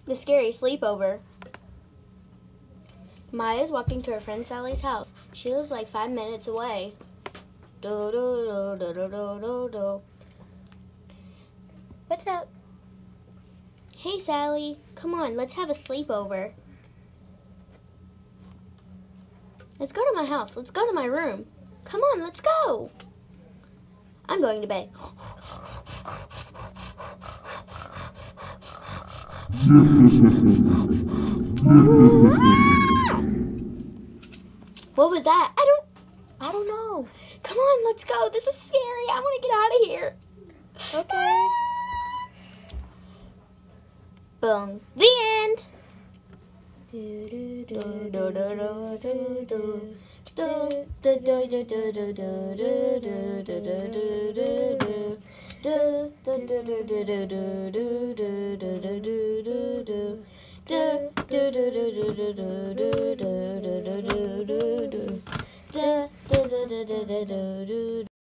The Scary Sleepover. Maya's walking to her friend Sally's house. She lives like 5 minutes away. Do, do, do, do, do, do, do. What's up? Hey, Sally. Come on, let's have a sleepover. Let's go to my house. Let's go to my room. Come on, let's go. I'm going to bed. What was that? I don't know. Come on, let's go. This is scary. I want to get out of here. Okay. Boom. The end.